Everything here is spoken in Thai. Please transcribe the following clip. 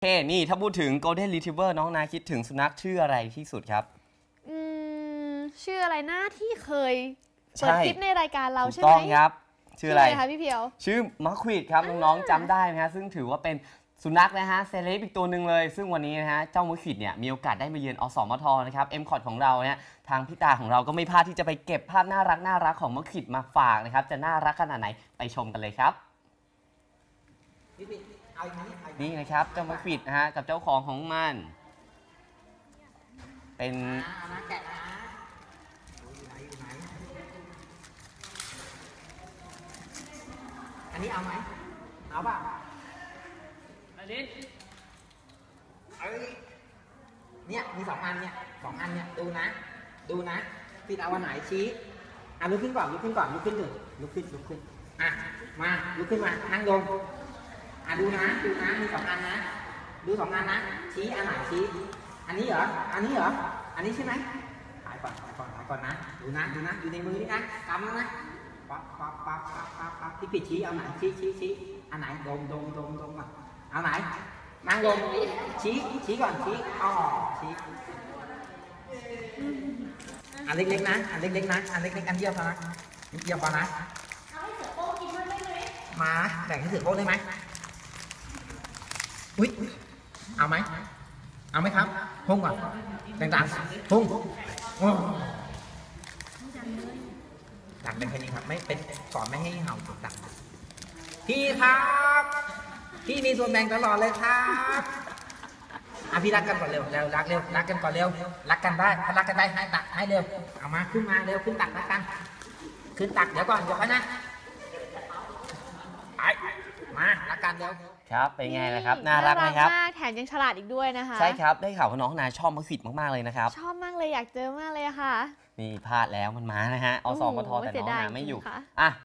นี่ถ้าพูดถึง Golden Retriever น้องนาคิดถึงสุนัขชื่ออะไรที่สุดครับชื่ออะไรนะที่เคยเปิดคลิปในรายการเราใช่ไหมต้องครับชื่ออะไรคะพี่เพียวชื่อมัคควิดครับน้องๆจำได้ไหมฮะซึ่งถือว่าเป็นสุนัขนะฮะเซเลบอีกตัวหนึ่งเลยซึ่งวันนี้นะฮะเจ้ามัคควิดเนี่ยมีโอกาสได้มาเยือนอสมทนะครับMCOTของเราเนี่ยทางพี่ตาของเราก็ไม่พลาดที่จะไปเก็บภาพน่ารักของมัคควิดมาฝากนะครับจะน่ารักขนาดไหนไปชมกันเลยครับนี่นะครับเจ้ามัคควิดนะฮะกับเจ้าของมันเป็นอันนี้เอาไหมเอาป่ะอันนี้เนี่ยมี2 อันเนี่ย2 อันเนี่ยดูนะปิดเอาวันไหนชี้ลุกขึ้นก่อนลุกขึ้นอ่ะมาลุกขึ้นมานั่งลงดูนะมี2 อันนะดู2 อันนะชี้อันไหนชี้อันนี้เหรออันนี้ใช่ไหมถ่ายก่อนนะดูนะอยู่ในมือนี่นะกำแล้วนะปั๊บที่ปิดชี้เอาไหนชี้อันไหนดมอ่ะเอาไหนนั่งลงชี้ก่อนชี้ชี้อันเล็กๆนะอันเล็กอันเดียวพอนะนิดเดียวพอนะเอาให้เสือโป้กินด้วยได้ไหมมาแบ่งให้เสือโป้ได้ไหมอุ๊ยเอาไหมครับพุ่งก่อนดังๆพุ่งดังเป็นแค่นี้ครับไม่เป็นสอนไม่ให้เห่าดังพี่ครับพี่มีส่วนแบ่งตลอดเลยครับพี่รักกันก่อนเร็วรักกันก่อนเร็วรักกันได้ถ้ารักกันได้ให้ตักให้เร็วเอามาขึ้นมาเร็วขึ้นตักรักกันขึ้นตักเดี๋ยวก่อนนะมารักกันเร็วครับเป็นไงนะครับน่ารักไหมครับแถมยังฉลาดอีกด้วยนะคะใช่ครับได้ข่าวว่าน้องนาชอบมัคควิดมากๆเลยนะครับชอบมากเลยอยากเจอมากเลยค่ะนี่พลาดแล้วมันมานะฮะอสมทแต่น้องนาไม่อยู่